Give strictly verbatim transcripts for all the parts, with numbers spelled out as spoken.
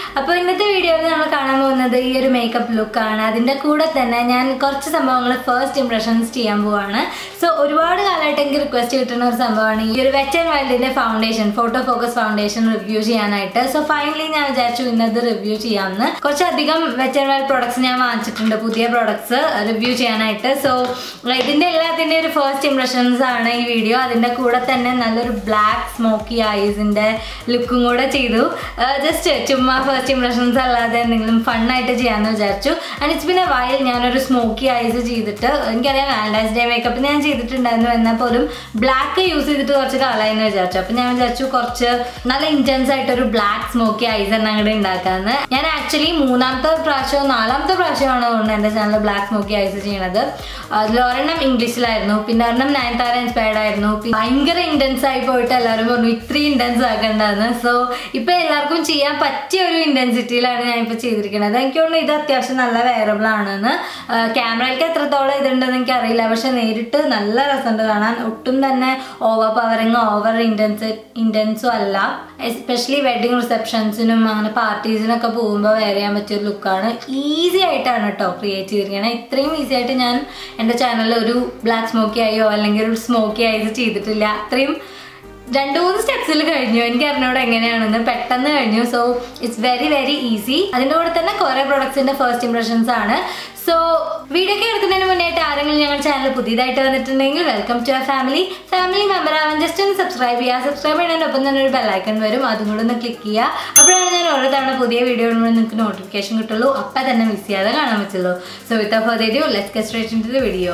അപ്പോൾ ഇന്നത്തെ വീഡിയോയിൽ നമ്മൾ കാണാൻ പോകുന്നത് ഈ ഒരു മേക്കപ്പ് ലുക്കാണ്. അതിൻ്റെ കൂടെ തന്നെ ഞാൻ കുറച്ച് സംഭവങ്ങൾ ഫസ്റ്റ് ഇംപ്രഷൻസ് ചെയ്യാൻ പോവാണ്. സോ ഒരുപാട് കാലമായിട്ട് എനിക്ക് റിക്വസ്റ്റ് കിട്ടുന്ന ഒരു സംഭവമാണ് ഈ ഒരു വെറ്റ് ആൻഡ് വൈൽഡിൻ്റെ foundation, photo focus foundation review ചെയ്യാനായിട്ട്. സോ ഫൈനലി ഞാൻ വിചാരിച്ചു ഇന്നത് റിവ്യൂ ചെയ്യാമെന്ന്. കുറച്ചധികം വെറ്റ് ആൻഡ് വൈൽഡ് പ്രോഡക്ട്സ് ഞാൻ വാങ്ങിച്ചിട്ടുണ്ട്, പുതിയ പ്രോഡക്ട്സ് റിവ്യൂ ചെയ്യാനായിട്ട്. സോ ഇതിൻ്റെ എല്ലാത്തിൻ്റെ ഒരു ഫസ്റ്റ് ഇംപ്രഷൻസ് ആണ് ഈ വീഡിയോ. അതിൻ്റെ കൂടെ തന്നെ നല്ലൊരു ബ്ലാക്ക് സ്മോക്കി ഐസിൻ്റെ ലുക്കും കൂടെ ചെയ്തു. ജസ്റ്റ് ചുമ്മാ ഫസ്റ്റ് ഇംപ്രഷൻസ് അല്ലാതെ എന്തെങ്കിലും ഫണ്ണായിട്ട് ചെയ്യാമെന്ന് വിചാരിച്ചു. And it's been a while ഞാനൊരു സ്മോക്കി ഐസ് ചെയ്തിട്ട്. എനിക്കറിയാം വാലന്റൈൻസ് ഡേ മേക്കപ്പ് ഞാൻ ചെയ്തിട്ടുണ്ടായിരുന്നു, എന്നാൽ പോലും ബ്ലാക്ക് യൂസ് ചെയ്തിട്ട് കുറച്ച് കാലമായെന്ന് വിചാരിച്ചു. അപ്പം ഞാൻ വിചാരിച്ചു കുറച്ച് നല്ല ഇൻറ്റൻസ് ആയിട്ടൊരു ബ്ലാക്ക് സ്മോക്കി ഐസ് തന്നെ അങ്ങോട്ട് ഉണ്ടാക്കാമെന്ന്. ഞാൻ ആക്ച്വലി മൂന്നാമത്തെ പ്രാവശ്യമോ നാലാമത്തെ പ്രാവശ്യമാണ് തോന്നുന്നത് എൻ്റെ ചാനൽ ബ്ലാക്ക് സ്മോക്കി ഐസ് ചെയ്യണത്. അതിലൊരെണ്ണം ഇംഗ്ലീഷിലായിരുന്നു, പിന്നെ ഒരെണ്ണം നയൻതാര ഇൻസ്പയർഡ് ആയിരുന്നു. ഭയങ്കര ഇൻറ്റൻസ് ആയി പോയിട്ട് എല്ലാവരും പറഞ്ഞു ഇത്രയും ഇൻറ്റൻസ് ആക്കണ്ടെന്ന്. സോ ഇപ്പം എല്ലാവർക്കും ചെയ്യാൻ പറ്റിയ ഒരു ഇൻറ്റൻസിറ്റിയിലാണ് ഞാനിപ്പോൾ ചെയ്തിരിക്കുന്നത്. എനിക്ക് തോന്നുന്നു ഇത് അത്യാവശ്യം നല്ല വെയറബിൾ ആണെന്ന്. ക്യാമറയിലേക്ക് എത്രത്തോളം ഇതുണ്ടെന്ന് എനിക്കറിയില്ല, പക്ഷെ നേരിട്ട് നല്ല രസമുണ്ട് കാണാൻ. ഒട്ടും തന്നെ ഓവർ പവറിങ് ഓവർ ഇൻറ്റൻസ് ഇൻറ്റൻസും അല്ല. എസ്പെഷ്യലി വെഡിങ് റിസപ്ഷൻസിനും അങ്ങനെ പാർട്ടീസിനൊക്കെ പോകുമ്പോൾ വെയർ ചെയ്യാൻ പറ്റിയൊരു ലുക്കാണ്. ഈസി ആയിട്ടാണ് കേട്ടോ ക്രിയേറ്റ് ചെയ്തിരിക്കുന്നത്. ഇത്രയും ഈസി ആയിട്ട് ഞാൻ എൻ്റെ ചാനലിൽ ഒരു ബ്ലാക്ക് സ്മോക്കി ആയോ അല്ലെങ്കിൽ ഒരു സ്മോക്കി ഐസ് ചെയ്തിട്ടില്ല. അത്രയും രണ്ട് മൂന്ന് സ്റ്റെപ്സിൽ കഴിഞ്ഞു. എനിക്ക് അറിഞ്ഞോട് എങ്ങനെയാണെന്ന് പെട്ടെന്ന് കഴിഞ്ഞു. So it's very very easy. അതിൻ്റെ കൂടെ തന്നെ കുറേ പ്രൊഡക്ട്സിൻ്റെ ഫസ്റ്റ് ഇംപ്രഷൻസ് ആണ്. സോ വീഡിയോ ഒക്കെ എടുക്കുന്നതിന് മുന്നേയായിട്ട് ആരെങ്കിലും ഞങ്ങളുടെ ചാനൽ പുതിയതായിട്ട് വന്നിട്ടുണ്ടെങ്കിൽ welcome to our family family member ആവാൻ ജസ്റ്റ് ഒന്ന് സബ്സ്ക്രൈബ് ചെയ്യുക. സബ്സ്ക്രൈബ് ചെയ്യുന്നതിനൊപ്പം തന്നെ ഒരു ബെല്ലൈക്കൺ വരും, അതും കൂടെ ഒന്ന് ക്ലിക്ക് ചെയ്യുക. അപ്പോഴാണ് ഞാൻ ഓരോ തവണ പുതിയ വീഡിയോ ഇടുമ്പോൾ നിങ്ങൾക്ക് നോട്ടിഫിക്കേഷൻ കിട്ടുള്ളൂ. അപ്പം തന്നെ മിസ് ചെയ്യാതെ കാണാൻ പറ്റുള്ളൂ. So without further ado, let's get straight into the video.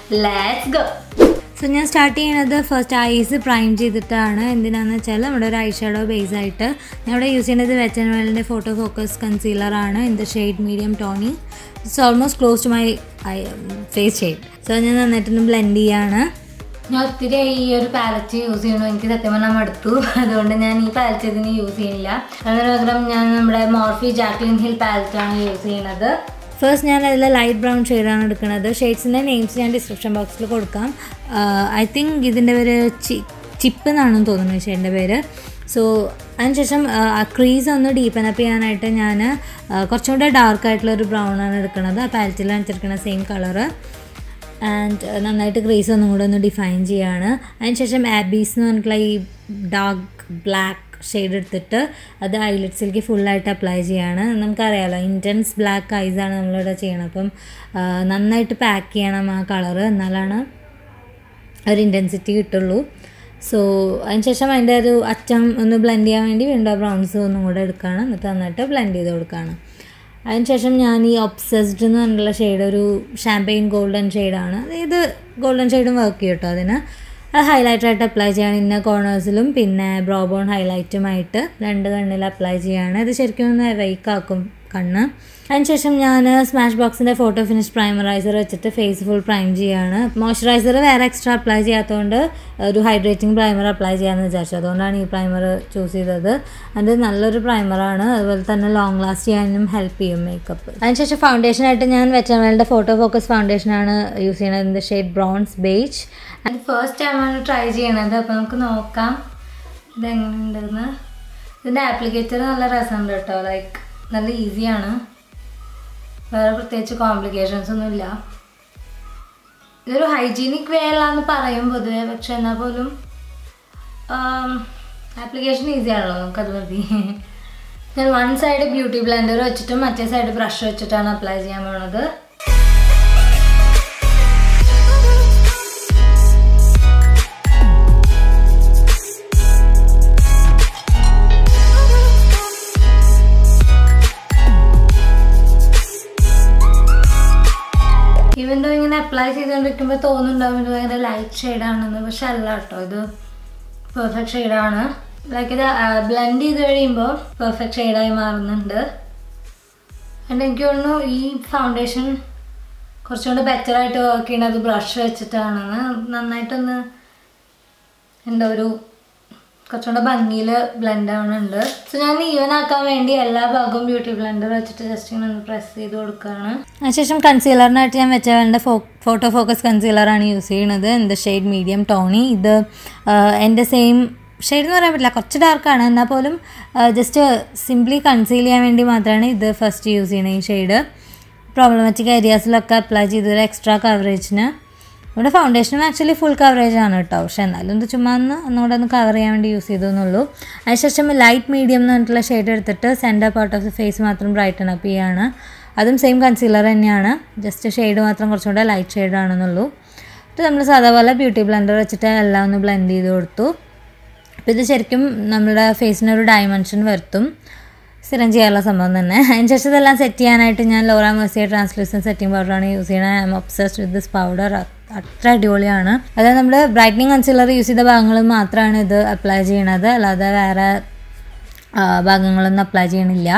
Let's go. So ഞാൻ സ്റ്റാർട്ട് ചെയ്യുന്നത് ഫസ്റ്റ് ഐസ് പ്രൈം ചെയ്തിട്ടാണ്. എന്തിനാണെന്ന് വെച്ചാൽ നമ്മുടെ ഒരു ഐഷാഡോ ബേസ് ആയിട്ട് ഞാൻ ഇവിടെ യൂസ് ചെയ്യുന്നത് വെറ്റ് ആൻഡ് വൈൽഡിൻ്റെ ഫോട്ടോ ഫോക്കസ് കൺസീലറാണ് in the shade medium tawny. It's almost close to my face shade. So ഞാൻ നന്നായിട്ടൊന്ന് ബ്ലെൻഡ് ചെയ്യാണ്. ഞാൻ ഒത്തിരി ഈ ഒരു പാലറ്റ് യൂസ് ചെയ്യണു. എനിക്ക് സത്യം പറഞ്ഞാൽ മടുത്തു. അതുകൊണ്ട് ഞാൻ ഈ പാലറ്റ് ഇതിന് യൂസ് ചെയ്യുന്നില്ല. അതിന് പകരം ഞാൻ നമ്മുടെ മോർഫി ജാക്ലിൻ ഹിൽ പാലറ്റാണ് യൂസ് ചെയ്യുന്നത്. ഫസ്റ്റ് ഞാൻ അതിൽ ലൈറ്റ് ബ്രൗൺ ഷെയ്ഡാണ് എടുക്കുന്നത്. ഷെയ്ഡ്സിൻ്റെ നെയിംസ് ഞാൻ ഡിസ്ക്രിപ്ഷൻ ബോക്സിൽ കൊടുക്കാം. ഐ തിങ്ക് ഇതിൻ്റെ പേര് ചി ചിപ്പ് എന്നാണെന്ന് തോന്നുന്നു ഈ ഷെയ്ഡിൻ്റെ പേര്. സോ അതിനുശേഷം ക്രീസ് ഒന്ന് ഡീപ്പൻ അപ്പ് ചെയ്യാനായിട്ട് ഞാൻ കുറച്ചും കൂടെ ഡാർക്കായിട്ടുള്ളൊരു ബ്രൗൺ ആണ് എടുക്കുന്നത്. ആ പാലറ്റിലാണ് എടുക്കുന്നത് സെയിം കളറ്. ആൻഡ് നന്നായിട്ട് ക്രീസ് ഒന്നും കൂടെ ഒന്ന് ഡിഫൈൻ ചെയ്യുകയാണ്. അതിനുശേഷം ആബീസ് എന്ന് പറഞ്ഞിട്ടുള്ള ഈ ഡാർക്ക് ബ്ലാക്ക് ഷെയ്ഡ് എടുത്തിട്ട് അത് ഐലിറ്റ്സിലേക്ക് ഫുള്ളായിട്ട് അപ്ലൈ ചെയ്യാണ്. നമുക്കറിയാമല്ലോ ഇൻറ്റൻസ് ബ്ലാക്ക് ഐസാണ് നമ്മളിവിടെ ചെയ്യണം. അപ്പം നന്നായിട്ട് പാക്ക് ചെയ്യണം ആ കളറ്, എന്നാലാണ് ഒരു ഇൻറ്റൻസിറ്റി കിട്ടുള്ളൂ. സോ അതിനുശേഷം അതിൻ്റെ ഒരു അറ്റം ഒന്ന് ബ്ലെൻഡ് ചെയ്യാൻ വേണ്ടി വിൻഡോ ബ്രൗൺസ് ഒന്നും കൂടെ എടുക്കുകയാണ്. എന്നിട്ട് നന്നായിട്ട് ബ്ലെൻഡ് ചെയ്ത് കൊടുക്കുകയാണ്. അതിനുശേഷം ഞാൻ ഈ ഒബ്സസ്ഡ് എന്ന് പറഞ്ഞിട്ടുള്ള ഷെയ്ഡ് ഒരു ഷാമ്പെയിൻ ഗോൾഡൻ ഷെയ്ഡാണ്. ഇത് ഗോൾഡൻ ഷെയ്ഡും വർക്ക് ചെയ്യും കേട്ടോ. അതിന് അത് ഹൈലൈറ്ററായിട്ട് അപ്ലൈ ചെയ്യാണ് ഇന്ന കോർണേഴ്സിലും പിന്നെ ബ്രോ ബോൺ ഹൈലൈറ്റുമായിട്ട് രണ്ട് കണ്ണിൽ അപ്ലൈ ചെയ്യാണ്. ഇത് ശരിക്കും ഒന്ന് വെയ്ക്കാക്കും കണ്ണ്. അതിനുശേഷം ഞാൻ സ്മാഷ് ബോക്സിൻ്റെ ഫോട്ടോ ഫിനിഷ് പ്രൈമറൈസർ വെച്ചിട്ട് ഫേസ് ഫുൾ പ്രൈം ചെയ്യുകയാണ്. മോയ്സ്ചറൈസർ വേറെ എക്സ്ട്രാ അപ്ലൈ ചെയ്യാത്തതുകൊണ്ട് ഒരു ഹൈഡ്രേറ്റിംഗ് പ്രൈമർ അപ്ലൈ ചെയ്യാമെന്ന് വിചാരിച്ചു. അതുകൊണ്ടാണ് ഈ പ്രൈമർ ചൂസ് ചെയ്തത്. അത് നല്ലൊരു പ്രൈമറാണ്, അതുപോലെ തന്നെ ലോങ് ലാസ്റ്റ് ചെയ്യാനും ഹെൽപ്പ് ചെയ്യും മേക്കപ്പ്. അതിനുശേഷം ഫൗണ്ടേഷനായിട്ട് ഞാൻ വെറ്റ് ആൻഡ് വൈൽഡിൻ്റെ ഫോട്ടോ ഫോക്കസ് ഫൗണ്ടേഷനാണ് യൂസ് ചെയ്യുന്നത് in the shade bronze beige. And first ടൈമാണ് ട്രൈ ചെയ്യണത്. അപ്പോൾ നമുക്ക് നോക്കാം ഇതെങ്ങനെയുണ്ടെന്ന്. ഇതിൻ്റെ ആപ്ലിക്കേറ്റർ നല്ല രസമുണ്ട് കേട്ടോ. ലൈക്ക് നല്ല ഈസിയാണ്, വേറെ പ്രത്യേകിച്ച് കോംപ്ലിക്കേഷൻസ് ഒന്നുമില്ല. ഇതൊരു ഹൈജീനിക് വേ അല്ലാന്ന് പറയും പൊതുവെ, പക്ഷെ എന്നാൽ പോലും ആപ്ലിക്കേഷൻ ഈസി ആണല്ലോ, നമുക്കത് മതി. ഞാൻ വൺ സൈഡ് ബ്യൂട്ടി ബ്ലെൻഡർ വെച്ചിട്ടും മറ്റേ സൈഡ് ബ്രഷ് വെച്ചിട്ടാണ് അപ്ലൈ ചെയ്യാൻ പോണത്. ഈവൻ ദോ ഇങ്ങനെ അപ്ലൈ ചെയ്തുകൊണ്ടിരിക്കുമ്പോൾ തോന്നുന്നുണ്ടാവും ഇത് ഭയങ്കര ലൈറ്റ് ഷെയ്ഡാണെന്ന്, പക്ഷെ അല്ല കേട്ടോ, ഇത് പെർഫെക്റ്റ് ഷെയ്ഡാണ്. ലൈക്ക് ഇത് ബ്ലെൻഡ് ചെയ്ത് കഴിയുമ്പോൾ പെർഫെക്റ്റ് ഷെയ്ഡായി മാറുന്നുണ്ട്. ആൻഡ് എനിക്ക് തോന്നുന്നു ഈ ഫൗണ്ടേഷൻ കുറച്ചുകൂടെ ബെറ്ററായിട്ട് വർക്ക് ചെയ്യുന്നത് ബ്രഷ് വെച്ചിട്ടാണെന്ന്. നന്നായിട്ടൊന്ന് എന്താ ഒരു കുറച്ചുകൂടെ ഭംഗിയിൽ ബ്ലെൻഡ് ആവുന്നുണ്ട്. സോ ഞാൻ ഈവൻ ആക്കാൻ വേണ്ടി എല്ലാ ഭാഗവും ബ്യൂട്ടി ബ്ലെൻഡർ വെച്ചിട്ട് ജസ്റ്റ് ഇങ്ങനെ ഒന്ന് പ്രസ് ചെയ്ത് കൊടുക്കുകയാണ്. അതിനുശേഷം കൺസീലറിനായിട്ട് ഞാൻ വെച്ച ഫോ ഫോട്ടോ ഫോക്കസ് കൺസീലറാണ് യൂസ് ചെയ്യുന്നത് in the shade medium tawny. ഇത് എൻ്റെ സെയിം ഷെയ്ഡ് എന്ന് പറയാൻ പറ്റില്ല, കുറച്ച് ഡാർക്കാണ്. എന്നാൽ പോലും ജസ്റ്റ് സിംപ്ലി കൺസീൽ ചെയ്യാൻ വേണ്ടി മാത്രമാണ് ഇത് ഫസ്റ്റ് യൂസ് ചെയ്യണത്. ഈ ഷെയ്ഡ് പ്രോബ്ലമാറ്റിക് ഏരിയാസിലൊക്കെ അപ്ലൈ ചെയ്തൊരു എക്സ്ട്രാ കവറേജിന്. ഇവിടെ ഫൗണ്ടേഷനും ആക്ച്വലി ഫുൾ കവറേജ് ആണ് കേട്ടോ, പക്ഷേ എന്നാലും ഇത് ചുമ്മാ ഒന്ന് ഒന്നുകൂടെ ഒന്ന് കവർ ചെയ്യാൻ വേണ്ടി യൂസ് ചെയ്തു എന്നുള്ളൂ. അതിനുശേഷം ലൈറ്റ് മീഡിയം എന്ന് പറഞ്ഞിട്ടുള്ള ഷെയ്ഡ് എടുത്തിട്ട് centre part of the face മാത്രം ബ്രൈറ്റൻ അപ്പ് ചെയ്യാണ്. അതും സെയിം കൺസീലർ തന്നെയാണ്, ജസ്റ്റ് ഷെയ്ഡ് മാത്രം കുറച്ചും കൂടെ ലൈറ്റ് ഷെയ്ഡാണെന്നുള്ളൂ. ഇത് നമ്മൾ സാധാരണ ബ്യൂട്ടി ബ്ലെൻഡർ വെച്ചിട്ട് എല്ലാം ഒന്ന് ബ്ലെൻഡ് ചെയ്ത് കൊടുത്തു. അപ്പോൾ ഇത് ശരിക്കും നമ്മുടെ ഫേസിനൊരു ഡയമെൻഷൻ വരുത്തും, സ്ഥിരം ചെയ്യാനുള്ള സംഭവം തന്നെ. അതിന് ശേഷം ഇതെല്ലാം സെറ്റ് ചെയ്യാനായിട്ട് ഞാൻ ലോറ മെർസിയ ട്രാൻസ്ലൂസൻ സെറ്റിംഗ് പൗഡറാണ് യൂസ് ചെയ്യുന്നത്. I'm obsessed with this powder. അത്ര അടിപൊളിയാണ്. അതായത് നമ്മൾ ബ്രൈറ്റനിങ് കൺസീലർ യൂസ് ചെയ്ത ഭാഗങ്ങൾ മാത്രമാണ് ഇത് അപ്ലൈ ചെയ്യണത്, അല്ലാതെ വേറെ ഭാഗങ്ങളൊന്നും അപ്ലൈ ചെയ്യണില്ല.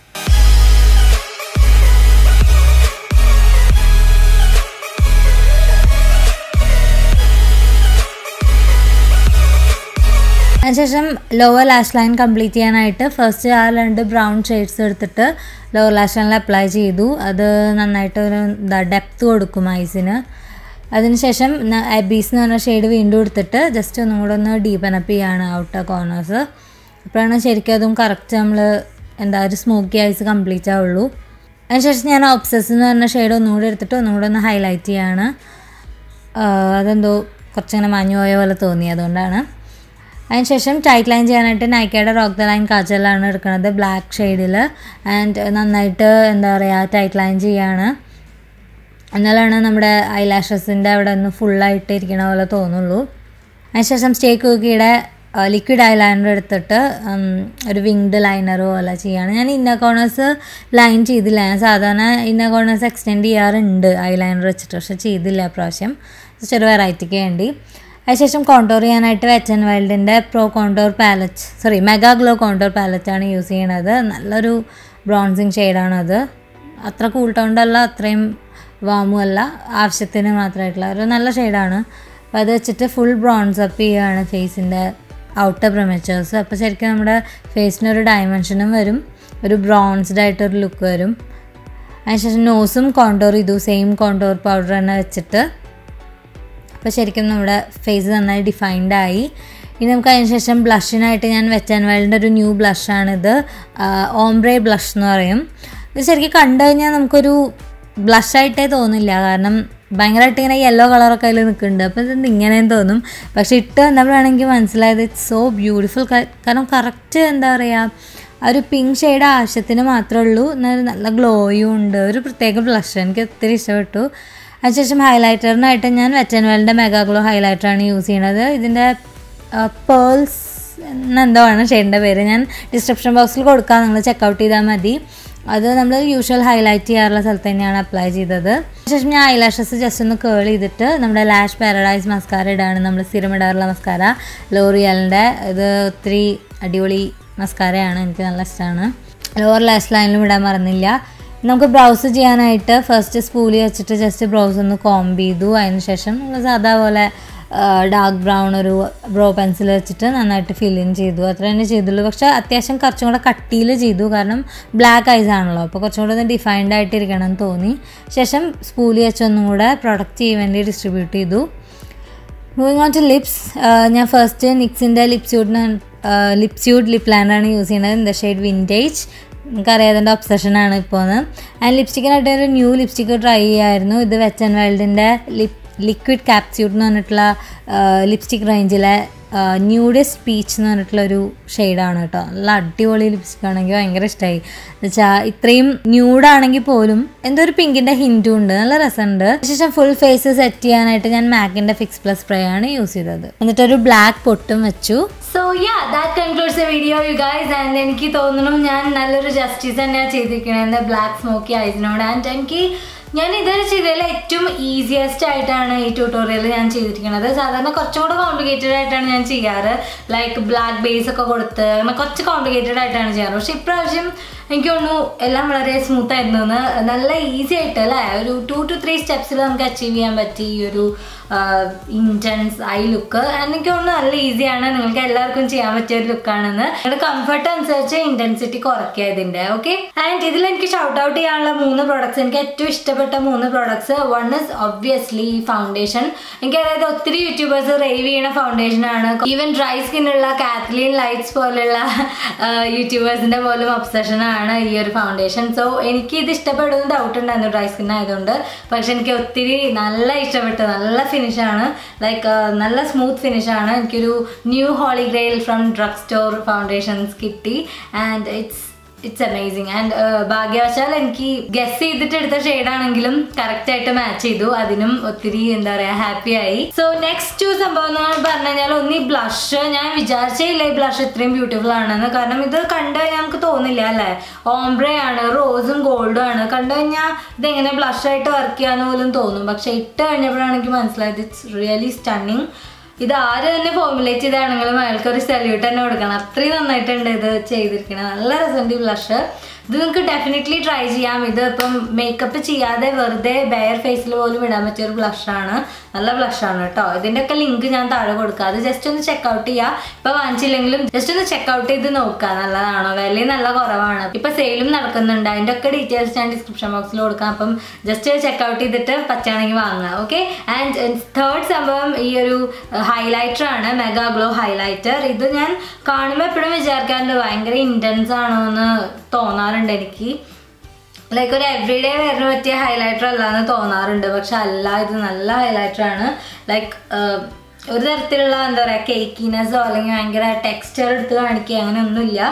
അതിനുശേഷം ലോവർ ലാഷ് ലൈൻ കംപ്ലീറ്റ് ചെയ്യാനായിട്ട് ഫസ്റ്റ് ആ രണ്ട് ബ്രൗൺ ഷെയ്ഡ്സ് എടുത്തിട്ട് ലോവർ ലാഷ് ലൈനിൽ അപ്ലൈ ചെയ്തു. അത് നന്നായിട്ട് ഒരു എന്താ ഡെപ്ത് കൊടുക്കും ഐസിന്. അതിനുശേഷം എബീസ് എന്ന് പറഞ്ഞ ഷെയ്ഡ് വീണ്ടും എടുത്തിട്ട് ജസ്റ്റ് ഒന്നും കൂടെ ഒന്ന് ഡീപ്പൻ അപ്പ് ചെയ്യാണ് ഔട്ടർ കോർണേഴ്സ്. അപ്പോഴാണ് ശരിക്കും അതും കറക്റ്റ് നമ്മൾ എന്താ ഒരു സ്മോക്കി ഐസ് കംപ്ലീറ്റ് ആവുള്ളൂ. അതിനുശേഷം ഞാൻ ഒബ്സസ് എന്ന് പറഞ്ഞ ഷെയ്ഡ് ഒന്നുകൂടെ എടുത്തിട്ട് ഒന്നുകൂടെ ഒന്ന് ഹൈലൈറ്റ് ചെയ്യാണ്. അതെന്തോ കുറച്ചിങ്ങനെ മഞ്ഞു പോയ പോലെ തോന്നി, അതുകൊണ്ടാണ്. അതിനുശേഷം ടൈറ്റ് ലൈൻ ചെയ്യാനായിട്ട് നൈക്കയുടെ റോക്ക് ദ ലൈൻ കാജലാണ് എടുക്കുന്നത് ബ്ലാക്ക് ഷെയ്ഡിൽ. ആൻഡ് നന്നായിട്ട് എന്താ പറയുക ടൈറ്റ് ലൈൻ ചെയ്യാണ്, എന്നാലാണ് നമ്മുടെ ഐ ലാഷസിൻ്റെ അവിടെ ഒന്ന് ഫുള്ളായിട്ട് ഇരിക്കണ പോലെ തോന്നുള്ളൂ. അതിനുശേഷം സ്റ്റേ കുക്കിയുടെ ലിക്വിഡ് ഐ ലൈനർ എടുത്തിട്ട് ഒരു വിങ്ഡ് ലൈനർ പോലെ ചെയ്യാണ്. ഞാൻ ഇന്നർ കോർണേഴ്സ് ലൈൻ ചെയ്തില്ല, ഞാൻ സാധാരണ ഇന്നർ കോർണേഴ്സ് എക്സ്റ്റെൻഡ് ചെയ്യാറുണ്ട് ഐ ലൈനർ വെച്ചിട്ട്, പക്ഷേ ചെയ്തില്ല പ്രാവശ്യം, ജസ്റ്റ് ഒരു വെറൈറ്റിക്ക് വേണ്ടി. അതിനുശേഷം കോണ്ടോർ ചെയ്യാനായിട്ട് വെറ്റ് ആൻഡ് വൈൽഡിൻ്റെ pro contour palette sorry megaglo contour പാലറ്റാണ് യൂസ് ചെയ്യണത്. നല്ലൊരു ബ്രോൺസിങ് ഷെയ്ഡാണത്. അത്ര കൂൾ ടൗണ്ടല്ല, അത്രയും വാമും അല്ല, ആവശ്യത്തിന് മാത്രമായിട്ടുള്ള ഒരു നല്ല ഷെയ്ഡാണ്. അപ്പോൾ അത് വെച്ചിട്ട് ഫുൾ ബ്രോൺസ് അപ്പ് ചെയ്യുകയാണ് ഫേസിൻ്റെ ഔട്ടർ പ്രിമേച്ചേഴ്സ്. അപ്പോൾ ശരിക്കും നമ്മുടെ ഫേസിനൊരു ഡയമെൻഷനും വരും, ഒരു ബ്രോൺസ്ഡ് ആയിട്ടൊരു ലുക്ക് വരും. അതിനുശേഷം നോസും കോണ്ടോർ ചെയ്തു, സെയിം കോണ്ടോർ പൗഡർ തന്നെ വെച്ചിട്ട്. അപ്പോൾ ശരിക്കും നമ്മുടെ ഫേസ് നന്നായി ഡിഫൈൻഡ് ആയി. ഇനി നമുക്ക് അതിന് ശേഷം ബ്ലഷിനായിട്ട് ഞാൻ വെറ്റ് ആൻഡ് വൈൽഡിൻ്റെ ഒരു ന്യൂ ബ്ലഷാണിത്, ഓംബ്രെ ബ്ലഷ് എന്ന് പറയും. ഇത് ശരിക്കും കണ്ടു കഴിഞ്ഞാൽ നമുക്കൊരു ബ്ലഷായിട്ടേ തോന്നില്ല, കാരണം ഭയങ്കരമായിട്ട് ഇങ്ങനെ യെല്ലോ കളറൊക്കെ അതിൽ നിൽക്കുന്നുണ്ട്. അപ്പോൾ ഇത് ഇങ്ങനെയും തോന്നും, പക്ഷെ ഇട്ട് വന്നപ്പോഴാണെങ്കിൽ മനസ്സിലായത് ഇറ്റ്സ് സോ ബ്യൂട്ടിഫുൾ. കാരണം കറക്റ്റ് എന്താ പറയുക ആ ഒരു പിങ്ക് ഷെയ്ഡ് ആവശ്യത്തിന് മാത്രമേ ഉള്ളൂ, എന്നാൽ നല്ല ഗ്ലോയും ഉണ്ട്. ഒരു പ്രത്യേക ബ്ലഷ് എനിക്ക് ഒത്തിരി ഇഷ്ടപ്പെട്ടു. അതിനുശേഷം ഹൈലൈറ്ററിനായിട്ട് ഞാൻ വെറ്റ് ആൻഡ് വൈൽഡിൻ്റെ മെഗാഗ്ലോ ഹൈലൈറ്ററാണ് യൂസ് ചെയ്യണത്. ഇതിൻ്റെ പേൾസ് എന്നെന്തോ ആണ് ഷെയ്ഡിൻ്റെ പേര്, ഞാൻ ഡിസ്ക്രിപ്ഷൻ ബോക്സിൽ കൊടുക്കാം, നിങ്ങൾ ചെക്കൗട്ട് ചെയ്താൽ മതി. അത് നമ്മൾ യൂഷ്വൽ ഹൈലൈറ്റ് ചെയ്യാറുള്ള സ്ഥലത്ത് തന്നെയാണ് അപ്ലൈ ചെയ്തത്. അതിനുശേഷം ഞാൻ ഐ ലാഷസ് ജസ്റ്റ് ഒന്ന് കേൾ ചെയ്തിട്ട് നമ്മുടെ ലാഷ് പാരഡൈസ് മസ്കാര ഇടാണ്, നമ്മൾ സ്ഥിരം ഇടാറുള്ള മസ്കാര ലോറിയലിൻ്റെ. ഇത് ഒത്തിരി അടിപൊളി മസ്കാരയാണ്, എനിക്ക് നല്ല ഇഷ്ടമാണ്. ലോവർ ലാഷ് ലൈനിലും ഇടാൻ മറന്നില്ല. നമുക്ക് ബ്രൗസ് ചെയ്യാനായിട്ട് ഫസ്റ്റ് സ്പൂലി വെച്ചിട്ട് ജസ്റ്റ് ബ്രൗസ് ഒന്ന് കോംബ് ചെയ്തു. അതിനുശേഷം നമ്മൾ സാധാ പോലെ ഡാർക്ക് ബ്രൗൺ ഒരു ബ്രോ പെൻസിൽ വെച്ചിട്ട് നന്നായിട്ട് ഫിൽ ഇൻ ചെയ്തു, അത്ര തന്നെ ചെയ്തുള്ളൂ. പക്ഷേ അത്യാവശ്യം കുറച്ചും കൂടെ കട്ടിയിൽ ചെയ്തു, കാരണം ബ്ലാക്ക് ഐസ് ആണല്ലോ, അപ്പോൾ കുറച്ചും കൂടെ ഒന്ന് ഡിഫൈൻഡ് ആയിട്ടിരിക്കണം എന്ന് തോന്നി. ശേഷം സ്പൂലി വെച്ചൊന്നും കൂടെ പ്രൊഡക്റ്റ് ചെയ്യാൻ വേണ്ടി ഡിസ്ട്രിബ്യൂട്ട് ചെയ്തു. മൂവിങ് ഓൺ ടു ലിപ്സ്, ഞാൻ ഫസ്റ്റ് നിക്സിൻ്റെ ലിപ്സ്യൂഡിന് ലിപ്സ്യൂഡ് ലിപ് ലൈനറാണ് യൂസ് ചെയ്യുന്നത്, ഇൻ ദ ഷെയ്ഡ് വിൻറ്റേജ്. എനിക്കറിയാം അതിൻ്റെ ഒബ്സഷനാണ് ഇപ്പോൾ. ആൻഡ് ലിപ്സ്റ്റിക്കിനായിട്ട് ഒരു ന്യൂ ലിപ്സ്റ്റിക്ക് ട്രൈ ചെയ്യായിരുന്നു. ഇത് വെറ്റ് ആൻഡ് വൈൽഡിൻ്റെ ലിപ് ലിക്വിഡ് കാപ്സ്യൂട്ട് എന്ന് പറഞ്ഞിട്ടുള്ള ലിപ്സ്റ്റിക് റേഞ്ചിലെ ന്യൂഡിസ്റ്റ് പീച്ച് എന്ന് പറഞ്ഞിട്ടുള്ളൊരു ഷെയ്ഡാണ് കേട്ടോ. നല്ല അടിപൊളി ലിപ്സ്റ്റിക് ആണെങ്കിൽ ഭയങ്കര ഇഷ്ടമായി. എന്ന് വെച്ചാൽ ഇത്രയും ന്യൂഡാണെങ്കിൽ പോലും എന്തോ ഒരു പിങ്കിൻ്റെ ഹിൻറ്റും ഉണ്ട്, നല്ല രസമുണ്ട്. ശേഷം ഫുൾ ഫേസ് സെറ്റ് ചെയ്യാനായിട്ട് ഞാൻ മാക്കിൻ്റെ ഫിക്സ് പ്ലസ് സ്പ്രേ ആണ് യൂസ് ചെയ്തത്. എന്നിട്ടൊരു ബ്ലാക്ക് പൊട്ടും വെച്ചു. So yeah that concludes the video you guys. And എനിക്ക് തോന്നുന്നു ഞാൻ നല്ലൊരു ജസ്റ്റിസ് തന്നെയാണ് ചെയ്തിരിക്കുന്നത് എൻ്റെ ബ്ലാക്ക് സ്മോക്കി ഐസിനോട്. ആൻഡ് എനിക്ക് ഞാൻ ഇതുവരെ ചെയ്തതിൽ ഏറ്റവും ഈസിയസ്റ്റ് ആയിട്ടാണ് ഈ ട്യൂട്ടോറിയൽ ഞാൻ ചെയ്തിരിക്കുന്നത്. സാധാരണ കുറച്ചും കൂടെ കോംപ്ലിക്കേറ്റഡ് ആയിട്ടാണ് ഞാൻ ചെയ്യാറ്, ലൈക്ക് ബ്ലാക്ക് ബേസ് ഒക്കെ കൊടുത്ത് അങ്ങനെ കുറച്ച് കോംപ്ലിക്കേറ്റഡ് ആയിട്ടാണ് ചെയ്യാറ്. പക്ഷെ ഇപ്രാവശ്യം എനിക്ക് തോന്നുന്നു എല്ലാം വളരെ സ്മൂത്ത് ആയിരുന്നു എന്ന്. നല്ല ഈസി ആയിട്ട് അല്ലേ, ഒരു ടു ടു ത്രീ സ്റ്റെപ്സിൽ നമുക്ക് അച്ചീവ് ചെയ്യാൻ പറ്റി ഈ ഒരു ഇൻറ്റൻസ് ഐ ലുക്ക്. എനിക്ക് തോന്നുന്നു നല്ല ഈസിയാണ്, നിങ്ങൾക്ക് എല്ലാവർക്കും ചെയ്യാൻ പറ്റിയ ഒരു ലുക്കാണെന്ന്. നിങ്ങളുടെ കംഫർട്ട് അനുസരിച്ച് ഇൻറ്റൻസിറ്റി കുറയ്ക്കുക ഇതിൻ്റെ. ഓക്കെ, ആൻഡ് ഇതിൽ എനിക്ക് ഷൗട്ട് ഔട്ട് ചെയ്യാനുള്ള മൂന്ന് പ്രോഡക്ട്സ്, എനിക്ക് ഏറ്റവും ഇഷ്ടപ്പെട്ട മൂന്ന് പ്രോഡക്ട്സ്. One is obviously foundation. എനിക്ക് അതായത് ഒത്തിരി യൂട്യൂബേഴ്സ് റേവ് ചെയ്യണ ഫൗണ്ടേഷൻ ആണ്. ഈവൻ ഡ്രൈ സ്കിന്നുള്ള കാത്ലീൻ ലൈറ്റ്സ് പോലുള്ള യൂട്യൂബേഴ്സിന്റെ പോലും ഒബ്സഷൻ ആണ് ഈ ഒരു ഫൗണ്ടേഷൻ. സോ എനിക്ക് ഇത് ഇഷ്ടപ്പെടുന്ന ഡൗട്ട് ഉണ്ടായിരുന്നു ഡ്രൈ സ്കിൻ ആയതുകൊണ്ട്, പക്ഷെ എനിക്ക് ഒത്തിരി നല്ല ഇഷ്ടപ്പെട്ടു. നല്ല ഫിനിഷാണ്, ലൈക്ക് നല്ല സ്മൂത്ത് ഫിനിഷാണ്. എനിക്കൊരു new holy grail from drugstore foundations കിട്ടി and it's it's amazing. And ഭാഗ്യവശാൽ എനിക്ക് ഗസ് ചെയ്തിട്ട് എടുത്ത ഷെയ്ഡാണെങ്കിലും കറക്റ്റ് ആയിട്ട് മാച്ച് ചെയ്തു. അതിനും ഒത്തിരി എന്താ പറയുക ഹാപ്പി ആയി. സോ നെക്സ്റ്റ് സംഭവം എന്ന് പറഞ്ഞു കഴിഞ്ഞാൽ ഒന്ന് ഈ ബ്ലഷ്. ഞാൻ വിചാരിച്ചില്ല ഈ ബ്ലഷ് ഇത്രയും ബ്യൂട്ടിഫുൾ ആണെന്ന്. കാരണം ഇത് കണ്ടു കഴിഞ്ഞാൽ നമുക്ക് തോന്നില്ല അല്ലേ, ഓംബ്രെ ആണ്, റോസും ഗോൾഡും ആണ്. കണ്ടു കഴിഞ്ഞാൽ ഇതെങ്ങനെ ബ്ലഷ് ആയിട്ട് വർക്ക് ചെയ്യാന്ന് പോലും തോന്നും. പക്ഷെ ഇട്ട് കഴിഞ്ഞപ്പോഴാണ് എനിക്ക് മനസ്സിലായത് ഇറ്റ്സ് റിയലി സ്റ്റണ്ണിങ്. ഇത് ആര് തന്നെ ഫോർമുലേറ്റ് ചെയ്താണെങ്കിലും അയാൾക്ക് ഒരു സല്യൂട്ട് തന്നെ കൊടുക്കണം, അത്രയും നന്നായിട്ടുണ്ട് ഇത് ചെയ്തിരിക്കുന്നത്. നല്ല രസമുണ്ട് ഈ ബ്ലഷ്. ഇത് നിങ്ങൾക്ക് ഡെഫിനറ്റ്ലി ട്രൈ ചെയ്യാം. ഇത് ഇപ്പം മേക്കപ്പ് ചെയ്യാതെ വെറുതെ ബെയർ ഫേസിൽ പോലും ഇടാൻ പറ്റിയ ഒരു ബ്ലഷാണ്. നല്ല ബ്ലഷാണ് കേട്ടോ. ഇതിൻ്റെ ഒക്കെ ലിങ്ക് ഞാൻ താഴെ കൊടുക്കുക, അത് ജസ്റ്റ് ഒന്ന് ചെക്കൗട്ട് ചെയ്യുക. ഇപ്പം വാങ്ങിച്ചില്ലെങ്കിലും ജസ്റ്റ് ഒന്ന് ചെക്കൗട്ട് ചെയ്ത് നോക്കുക നല്ലതാണോ. വില നല്ല കുറവാണ്, ഇപ്പം സെയിലും നടക്കുന്നുണ്ട്. അതിൻ്റെ ഒക്കെ ഡീറ്റെയിൽസ് ഞാൻ ഡിസ്ക്രിപ്ഷൻ ബോക്സിൽ കൊടുക്കാം. അപ്പം ജസ്റ്റ് ചെക്കൗട്ട് ചെയ്തിട്ട് പറ്റുകയാണെങ്കിൽ വാങ്ങുക. ഓക്കെ, ആൻഡ് തേർഡ് സംഭവം ഈ ഒരു ഹൈലൈറ്റർ ആണ്, മെഗാഗ്ലോ ഹൈലൈറ്റർ. ഇത് ഞാൻ കാണുമ്പോൾ എപ്പോഴും വിചാരിക്കാറുണ്ട് ഭയങ്കര ഇൻറ്റൻസ് ആണോ എന്ന് തോന്നാറുണ്ട് എനിക്ക്. ലൈക്ക് ഒരു എവറി ഡേ വരാൻ പറ്റിയ ഹൈലൈറ്റർ അല്ലാന്ന് തോന്നാറുണ്ട്, പക്ഷെ അല്ല, ഇത് നല്ല ഹൈലൈറ്റർ ആണ്. ലൈക്ക് ഒരു തരത്തിലുള്ള എന്താ പറയുക കേക്കിനെസ്സോ അല്ലെങ്കിൽ ഭയങ്കര ടെക്സ്ചർ എടുത്ത് കാണിക്കുക അങ്ങനെ ഒന്നുമില്ല.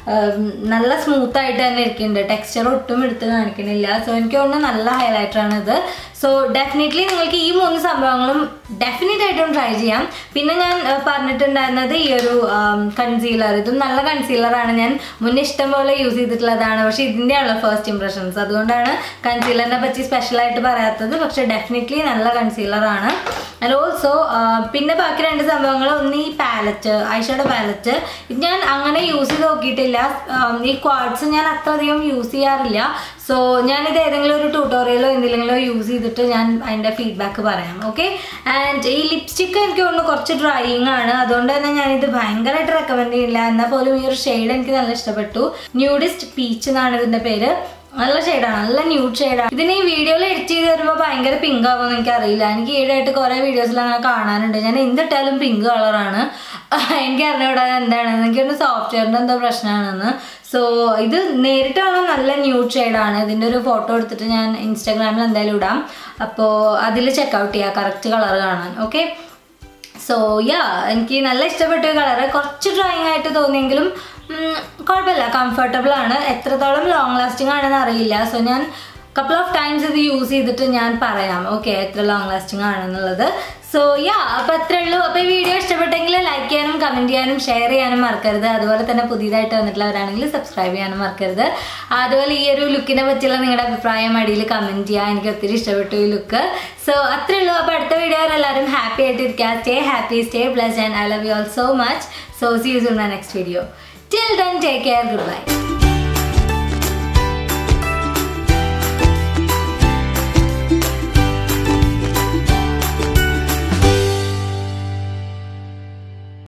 നല്ല സ്മൂത്ത് ആയിട്ട് തന്നെ ഇരിക്കുന്നുണ്ട്, ടെക്സ്ചർ ഒട്ടും എടുത്ത് കാണിക്കണില്ല. സോ എനിക്ക് തോന്നുന്നു നല്ല ഹൈലൈറ്റർ ആണ് ഇത്. സോ ഡെഫിനറ്റ്ലി നിങ്ങൾക്ക് ഈ മൂന്ന് സംഭവങ്ങളും ഡെഫിനറ്റ് ആയിട്ടും ട്രൈ ചെയ്യാം. പിന്നെ ഞാൻ പറഞ്ഞിട്ടുണ്ടായിരുന്നത് ഈ ഒരു കൺസീലർ. ഇതും നല്ല കൺസീലറാണ്, ഞാൻ മുന്നേ ഇഷ്ടം പോലെ യൂസ് ചെയ്തിട്ടുള്ളതാണ്. പക്ഷെ ഇതിൻ്റെയാണല്ലോ ഫസ്റ്റ് ഇംപ്രഷൻസ്, അതുകൊണ്ടാണ് കൺസീലറിനെ പറ്റി സ്പെഷ്യലായിട്ട് പറയാത്തത്. പക്ഷെ ഡെഫിനറ്റ്ലി നല്ല കൺസീലറാണ്. ആൻഡ് ഓൾസോ പിന്നെ ബാക്കി രണ്ട് സംഭവങ്ങൾ, ഒന്ന് ഈ പാലറ്റ്, ഐഷാഡോ പാലറ്റ്. ഇത് ഞാൻ അങ്ങനെ യൂസ് ചെയ്ത് നോക്കിയിട്ടില്ല. ഈ ക്വാഡ്സ് ഞാൻ അത്ര അധികം യൂസ് ചെയ്യാറില്ല. സോ ഞാനിത് ഏതെങ്കിലും ഒരു ട്യൂട്ടോറിയലോ എന്തെങ്കിലുമോ യൂസ് ചെയ്തിട്ട് ഞാൻ അതിൻ്റെ ഫീഡ്ബാക്ക് പറയാം. ഓക്കെ, ആൻഡ് ഈ ലിപ്സ്റ്റിക്ക് എനിക്ക് തോന്നുന്നു കുറച്ച് ഡ്രൈയിങ് ആണ്, അതുകൊണ്ട് തന്നെ ഞാനിത് ഭയങ്കരമായിട്ട് റെക്കമെൻഡ് ചെയ്യില്ല. എന്നാൽ പോലും ഈ ഒരു ഷെയ്ഡ് എനിക്ക് നല്ല ഇഷ്ടപ്പെട്ടു. ന്യൂഡിസ്റ്റ് പീച്ച് എന്നാണ് ഇതിൻ്റെ പേര്. നല്ല ഷെയ്ഡാണ്, നല്ല ന്യൂഡ് ഷെയ്ഡാണ്. ഇതിന് ഈ വീഡിയോയിൽ എഡിറ്റ് ചെയ്ത് വരുമ്പോൾ ഭയങ്കര പിങ്ക് ആവുമെന്ന് എനിക്കറിയില്ല. എനിക്ക് ഈടായിട്ട് കുറേ വീഡിയോസിൽ അങ്ങനെ കാണാനുണ്ട്. ഞാൻ എന്തിട്ടാലും പിങ്ക് കളറാണ്. എനിക്ക് അറിഞ്ഞൂടാ എന്താണെന്ന്. എനിക്കൊന്ന് സോഫ്റ്റ്വെയറിൻ്റെ എന്തോ പ്രശ്നമാണെന്ന്. സോ ഇത് നേരിട്ട് കാണാൻ നല്ല ന്യൂഡ് ഷെയ്ഡാണ്. ഇതിൻ്റെ ഒരു ഫോട്ടോ എടുത്തിട്ട് ഞാൻ ഇൻസ്റ്റാഗ്രാമിൽ എന്തായാലും ഇടാം. അപ്പോൾ അതിൽ ചെക്കൗട്ട് ചെയ്യുക കറക്റ്റ് കളർ കാണാൻ. ഓക്കെ, സോ യാ എനിക്ക് നല്ല ഇഷ്ടപ്പെട്ട കളറ്. കുറച്ച് ഡ്രോയിങ് ആയിട്ട് തോന്നിയെങ്കിലും കുഴപ്പമില്ല, കംഫർട്ടബിൾ ആണ്. എത്രത്തോളം ലോങ് ലാസ്റ്റിംഗ് ആണെന്ന് അറിയില്ല. സോ ഞാൻ കപ്പിൾ ഓഫ് ടൈംസ് ഇത് യൂസ് ചെയ്തിട്ട് ഞാൻ പറയാം ഓക്കെ എത്ര ലോങ് ലാസ്റ്റിംഗ് ആണെന്നുള്ളത്. സോ യാ, അപ്പോൾ അത്രേ ഉള്ളൂ. അപ്പോൾ ഈ വീഡിയോ ഇഷ്ടപ്പെട്ടെങ്കിൽ ലൈക്ക് ചെയ്യാനും കമൻറ്റ് ചെയ്യാനും ഷെയർ ചെയ്യാനും മറക്കരുത്. അതുപോലെ തന്നെ പുതിയതായിട്ട് വന്നിട്ടുള്ളവരാണെങ്കിൽ സബ്സ്ക്രൈബ് ചെയ്യാനും മറക്കരുത്. അതുപോലെ ഈ ഒരു ലുക്കിനെ പറ്റിയുള്ള നിങ്ങളുടെ അഭിപ്രായം അടിയിൽ കമൻറ്റ് ചെയ്യുക. എനിക്ക് ഒത്തിരി ഇഷ്ടപ്പെട്ടു ഈ ലുക്ക്. സോ അത്രേ ഉള്ളൂ. അപ്പോൾ അടുത്ത വീഡിയോയിൽ എല്ലാവരും ഹാപ്പി ആയിട്ടിരിക്കുക. Stay happy, stay blessed, and I love you all so much. So see you soon in the next video. Till then, take care. Goodbye.